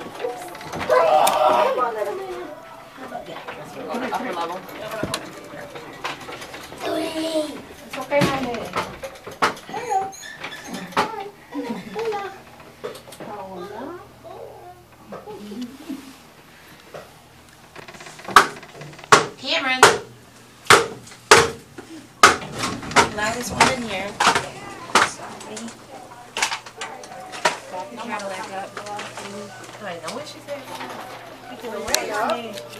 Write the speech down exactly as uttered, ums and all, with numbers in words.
On the upper level. It's okay, honey. Hello. Hi. Hello. Hola. Cameron. Loudest one in here. Sorry. Back the Cadillac up. I know what she said. Keep it away, honey.